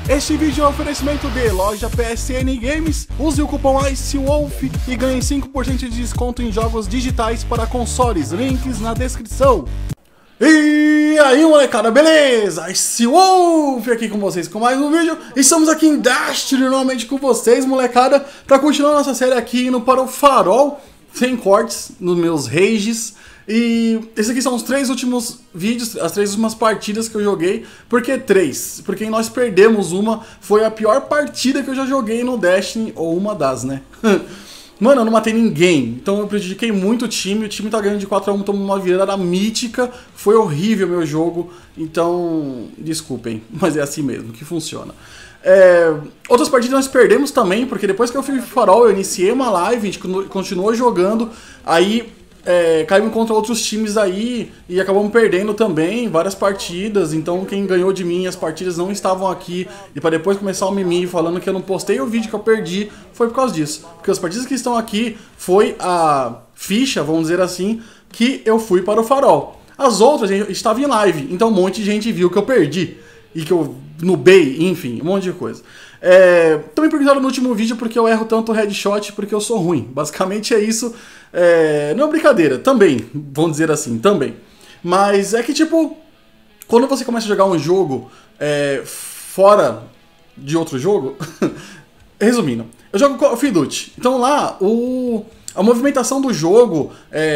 Este vídeo é um oferecimento de loja PSN Games. Use o cupom ICEWOLF e ganhe 5% de desconto em jogos digitais para consoles. Links na descrição. E aí, molecada, beleza? ICEWOLF aqui com vocês com mais um vídeo. Estamos aqui em Destiny novamente com vocês, molecada, para continuar nossa série aqui indo para o farol, sem cortes, nos meus rages. E esses aqui são os 3 últimos vídeos, as 3 últimas partidas que eu joguei. Por que 3? Porque nós perdemos uma, foi a pior partida que eu já joguei no Destiny, ou uma das, né? Mano, eu não matei ninguém, então eu prejudiquei muito o time tá ganhando de 4 a 1, tomou uma virada mítica, foi horrível meu jogo, então desculpem, mas é assim mesmo que funciona. Outras partidas nós perdemos também, porque depois que eu fui pro farol, eu iniciei uma live, a gente continuou jogando, aí caímos contra outros times aí e acabamos perdendo também várias partidas. Então quem ganhou de mim, as partidas não estavam aqui. E para depois começar o mimimi falando que eu não postei o vídeo que eu perdi, foi por causa disso. Porque as partidas que estão aqui foi a ficha, vamos dizer assim, que eu fui para o farol. As outras eu estava em live, então um monte de gente viu que eu perdi e que eu nubei, enfim, um monte de coisa. Também perguntaram no último vídeo porque eu erro tanto headshot, porque eu sou ruim. Basicamente é isso. Não é brincadeira, também, vamos dizer assim, também. Mas é que tipo, quando você começa a jogar um jogo fora de outro jogo, resumindo, eu jogo Call of Duty, então lá a movimentação do jogo,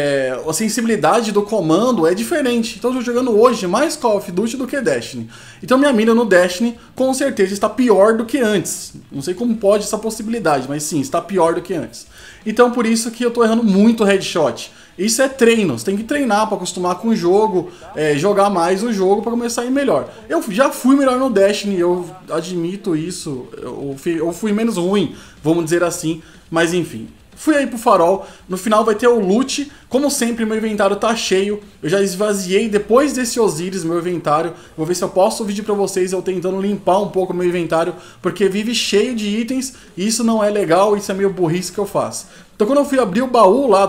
a sensibilidade do comando é diferente. Então eu estou jogando hoje mais Call of Duty do que Destiny. Então minha mira no Destiny com certeza está pior do que antes. Não sei como pode essa possibilidade, mas sim, está pior do que antes. Então por isso que eu estou errando muito headshot. Isso é treino, você tem que treinar para acostumar com o jogo, jogar mais o jogo para começar a ir melhor. Eu já fui melhor no Destiny, eu admito isso, eu fui menos ruim, vamos dizer assim, mas enfim. Fui aí pro farol, no final vai ter o loot, como sempre meu inventário tá cheio, eu já esvaziei depois desse Osiris meu inventário, vou ver se eu posto o vídeo pra vocês eu tentando limpar um pouco meu inventário, porque vive cheio de itens e isso não é legal, isso é meio burrice que eu faço. Então quando eu fui abrir o baú lá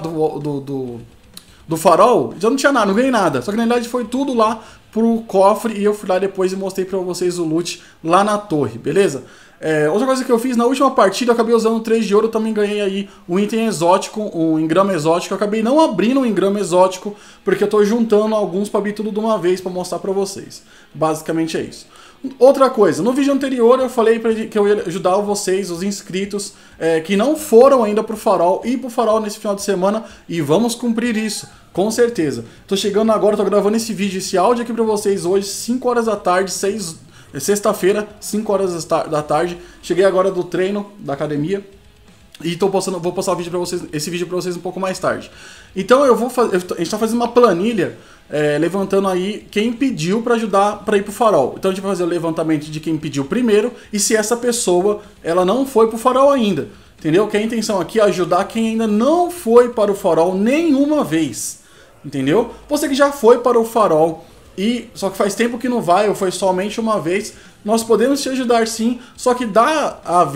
do farol, já não tinha nada, não ganhei nada, só que na verdade foi tudo lá pro cofre e eu fui lá depois e mostrei pra vocês o loot lá na torre, beleza? Outra coisa que eu fiz na última partida, eu acabei usando 3 de ouro, eu também ganhei aí um item exótico, um engrama exótico. Eu acabei não abrindo um engrama exótico, porque eu tô juntando alguns pra abrir tudo de uma vez pra mostrar pra vocês. Basicamente é isso. Outra coisa, no vídeo anterior eu falei que eu ia ajudar vocês, os inscritos, que não foram ainda pro farol, ir pro farol nesse final de semana, e vamos cumprir isso. Com certeza. Tô chegando agora, tô gravando esse vídeo, esse áudio aqui pra vocês hoje, 5 horas da tarde, sexta-feira, 5 horas da tarde. Cheguei agora do treino, da academia. E vou postar esse vídeo pra vocês um pouco mais tarde. Então a gente tá fazendo uma planilha, levantando aí quem pediu pra ajudar pra ir pro farol. Então a gente vai fazer o levantamento de quem pediu primeiro e se essa pessoa ela não foi pro farol ainda. Entendeu? Que a intenção aqui é ajudar quem ainda não foi para o farol nenhuma vez. Entendeu? Você que já foi para o farol só que faz tempo que não vai, ou foi somente uma vez, nós podemos te ajudar sim, só que dá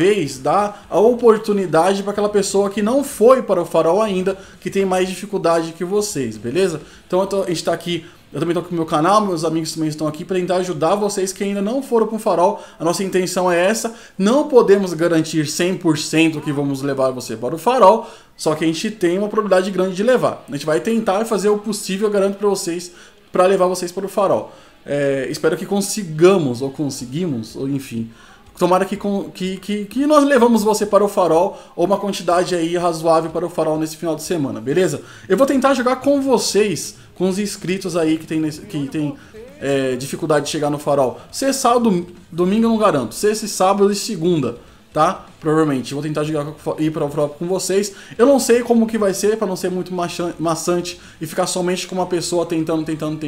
a oportunidade para aquela pessoa que não foi para o farol ainda, que tem mais dificuldade que vocês, beleza? Então a gente tá aqui, eu também estou com o meu canal, meus amigos também estão aqui para tentar ajudar vocês que ainda não foram para o farol. A nossa intenção é essa, não podemos garantir 100% que vamos levar você para o farol, só que a gente tem uma probabilidade grande de levar. A gente vai tentar fazer o possível, eu garanto para vocês, para levar vocês para o farol. Espero que consigamos, ou conseguimos, ou enfim. Tomara que nós levamos você para o farol, ou uma quantidade aí razoável para o farol nesse final de semana, beleza? Eu vou tentar jogar com vocês, com os inscritos aí que tem dificuldade de chegar no farol. Se é sábado, domingo eu não garanto. Sexta, sábado e segunda, tá? Provavelmente. Vou tentar ir para o farol com vocês. Eu não sei como que vai ser, para não ser muito maçante e ficar somente com uma pessoa tentando,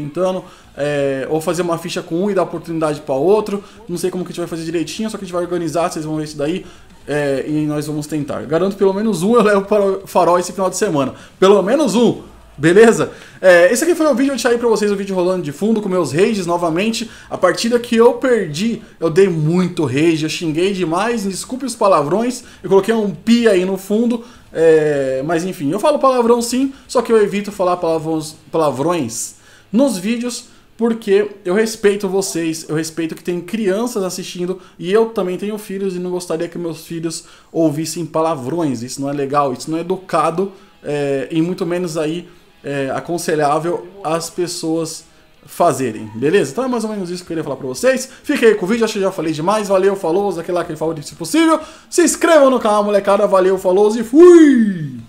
ou fazer uma ficha com um e dar oportunidade para outro. Não sei como que a gente vai fazer direitinho, só que a gente vai organizar, vocês vão ver isso daí. E nós vamos tentar. Garanto pelo menos um eu levo para o farol esse final de semana. Pelo menos um! Beleza? Esse aqui foi o vídeo, eu deixei aí pra vocês o vídeo rolando de fundo com meus rages novamente. A partida que eu perdi, eu dei muito rage, eu xinguei demais, desculpe os palavrões, eu coloquei um pi aí no fundo, mas enfim, eu falo palavrão sim, só que eu evito falar palavrões nos vídeos, porque eu respeito vocês, eu respeito que tem crianças assistindo e eu também tenho filhos e não gostaria que meus filhos ouvissem palavrões. Isso não é legal, isso não é educado e muito menos aí aconselhável as pessoas fazerem, beleza? Então é mais ou menos isso que eu queria falar pra vocês. Fiquem aí com o vídeo, acho que já falei demais. Valeu, falou, aquele lá que falou se possível. Se inscrevam no canal, molecada. Valeu, falou e fui!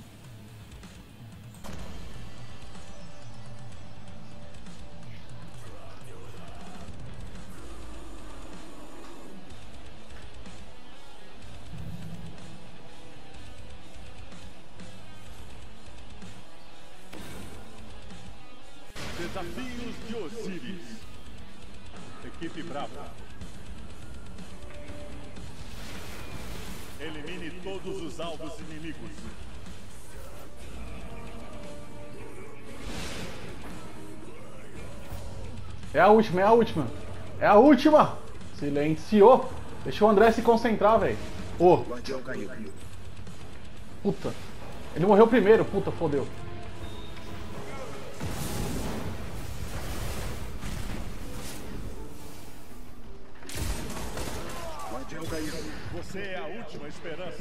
Desafios de Osiris. Equipe Brava. Elimine todos os alvos inimigos. É a última, é a última. É a última! Silenciou! Deixa o André se concentrar, velho. Ô! Puta. Ele morreu primeiro, puta, fodeu. Você é a última esperança.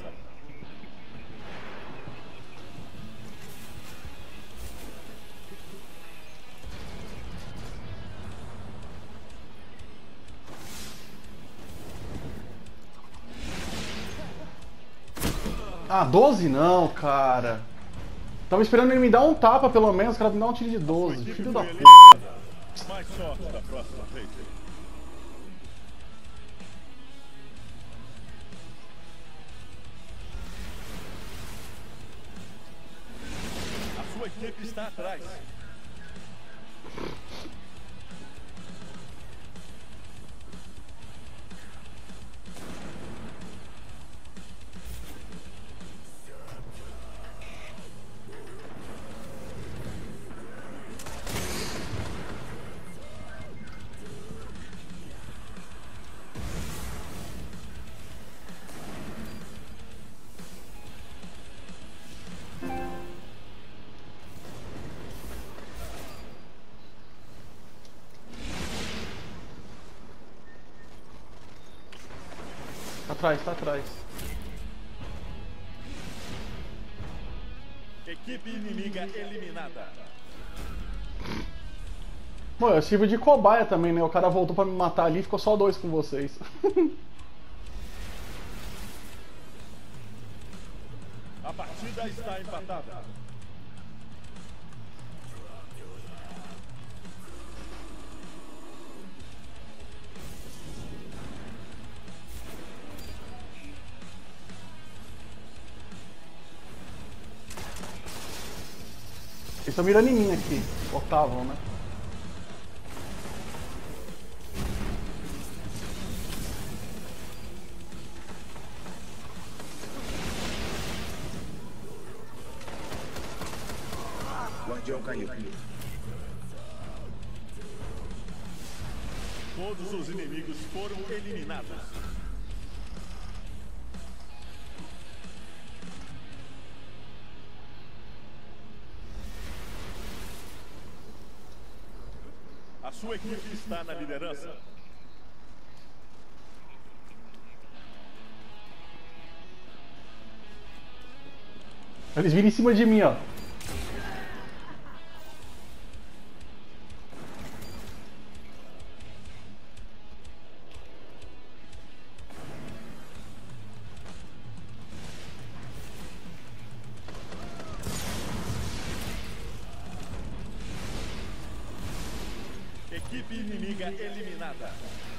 Ah, 12 não, cara. Tava esperando ele me dar um tapa, pelo menos. O cara me dá um tiro de 12. Filho da puta. Mais sorte da próxima vez. A sua equipe está atrás. Tá atrás, tá atrás. Equipe inimiga eliminada. Bom, eu sirvo de cobaia também, né? O cara voltou pra me matar ali e ficou só 2 com vocês. A partida está empatada. Eles estão mirando em mim aqui. Otavam, né? Guardião caiu. Todos os inimigos foram eliminados. A sua equipe está na liderança. Eles viram em cima de mim, ó. Equipe inimiga eliminada.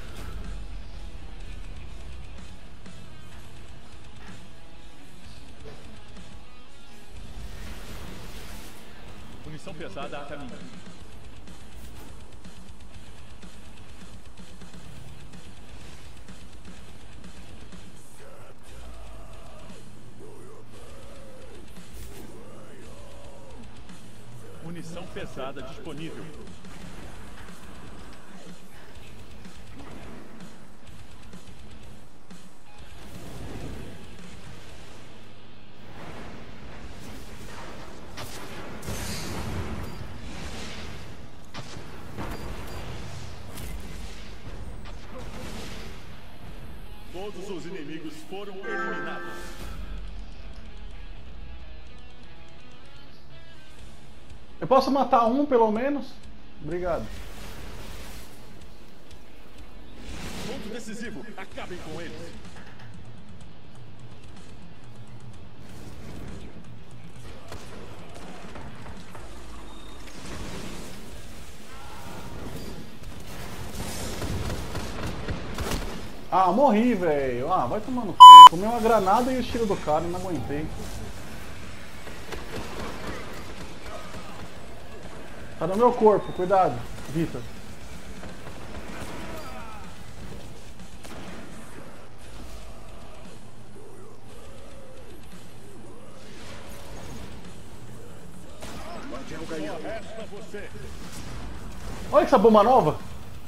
Munição pesada a caminho. Munição pesada disponível. Todos os inimigos foram eliminados. Eu posso matar um pelo menos? Obrigado. Ponto decisivo. Acabem com eles. Ah, morri, velho. Ah, vai tomando c... Comi uma granada e o tiro do cara, não aguentei. Tá no meu corpo, cuidado, Vitor. Guardião caiu. Resta você. Olha essa bomba nova.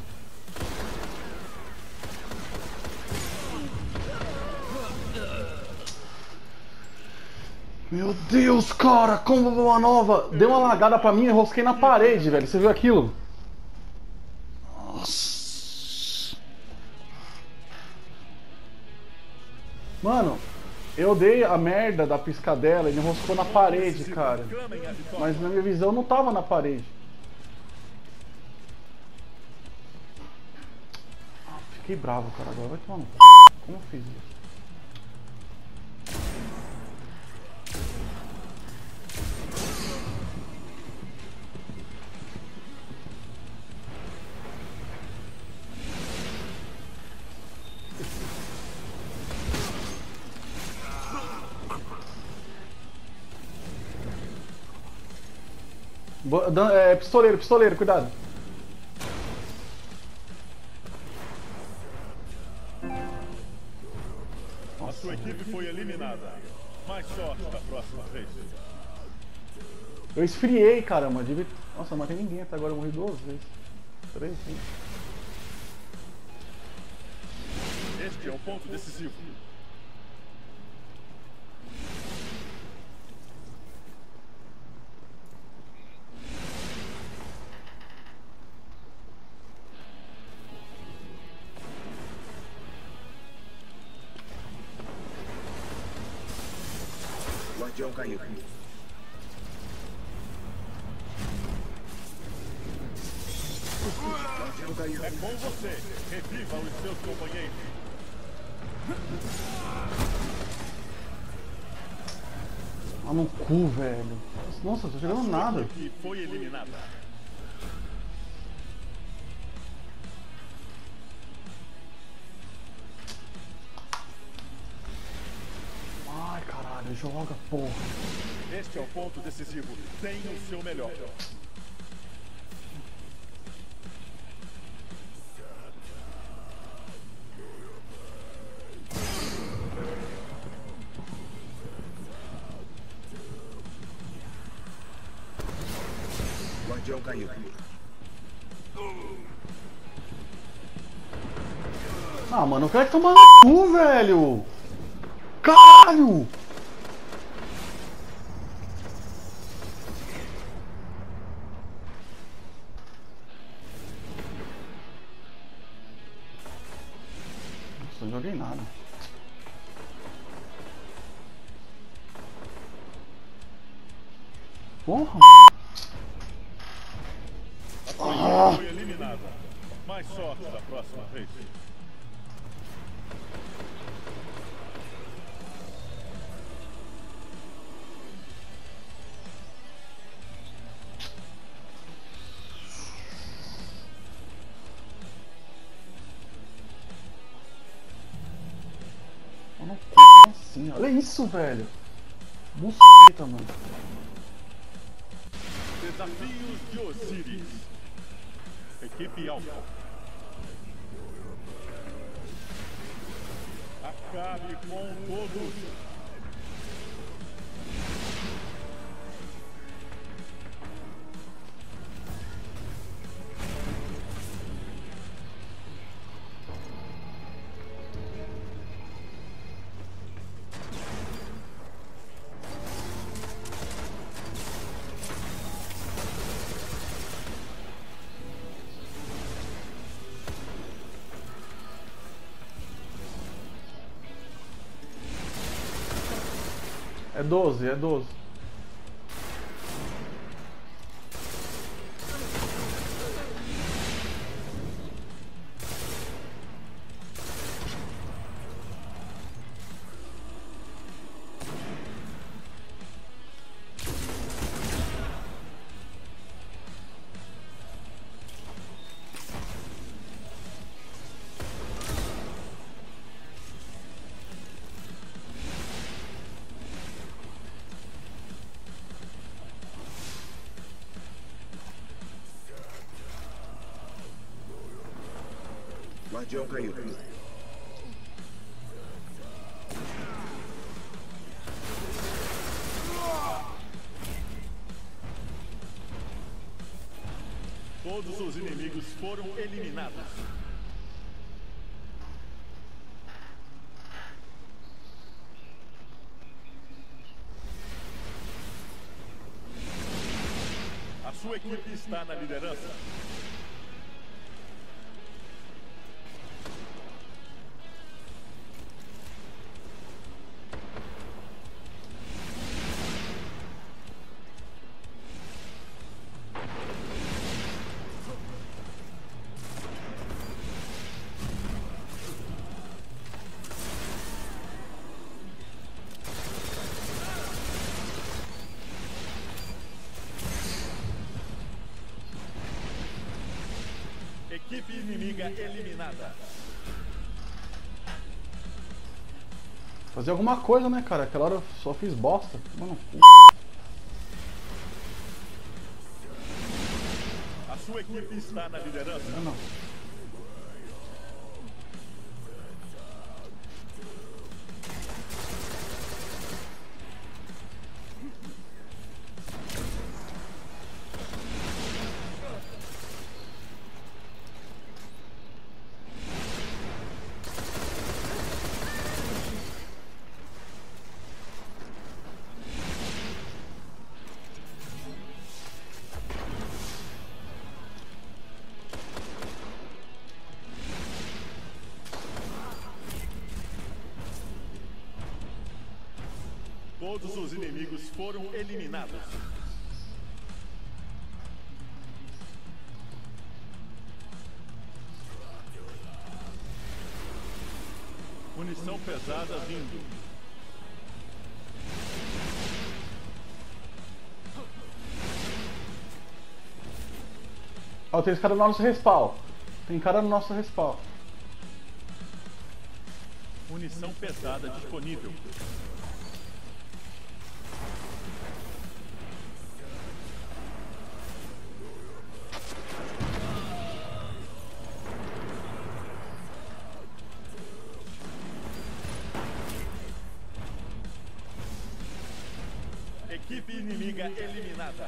Meu Deus, cara, como bomba nova. Deu uma lagada pra mim e enrosquei na parede, velho. Você viu aquilo? Nossa. Mano, eu dei a merda da piscadela e ele enroscou na parede, cara. Mas na minha visão não tava na parede. Ah, fiquei bravo, cara. Agora vai tomar no c... Como eu fiz isso? Pistoleiro, pistoleiro, cuidado. A sua equipe foi eliminada. Mais sorte da próxima vez. Eu esfriei, caramba. Nossa, não matei ninguém até agora. Eu morri 2 vezes. 3 vezes. Este é o ponto decisivo. Guardião caiu. Guardião caiu. É com você. Reviva os seus companheiros. Ah, no cu, velho. Nossa, eu tô jogando nada. E foi eliminada. Ai, caralho, joga, porra. Este é o ponto decisivo. Tenha o seu melhor. Guardião caiu. Ah, mano, eu quero tomar no cu, velho. Caralho! Nossa, não joguei nada. Porra, mano. A sua equipe foi eliminada. Mais sorte da próxima vez. Eu não como assim? Olha isso, velho. Buceta, mano. Desafios de Osiris. Equipe Alpha. Acabe com todos. É 12, é 12. Guardião caiu. Todos os inimigos foram eliminados. A sua equipe está na liderança. Equipe inimiga eliminada. Fazer alguma coisa, né, cara? Aquela hora eu só fiz bosta. Mano, A sua equipe está na liderança. não. Todos os inimigos foram eliminados. Munição pesada vindo. Ó, tem esse cara no nosso respawn. Tem cara no nosso respawn. Munição pesada disponível. Equipe inimiga eliminada.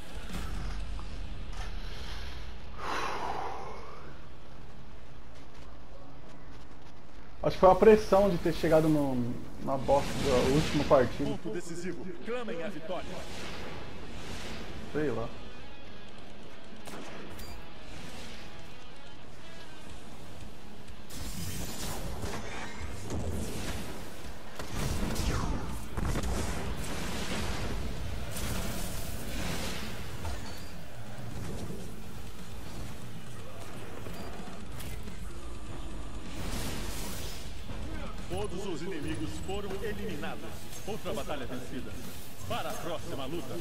Acho que foi a pressão de ter chegado na bosta da última partida. Ponto decisivo. Clamem a vitória. Sei lá. Todos os inimigos foram eliminados. Outra batalha vencida. Para a próxima luta.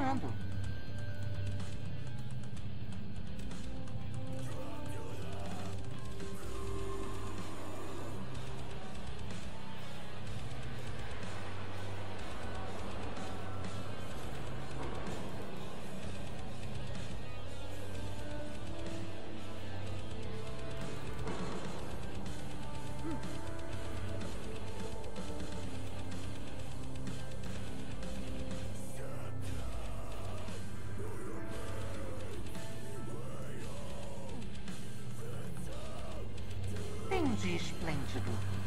funcionando. Tem um dia esplêndido.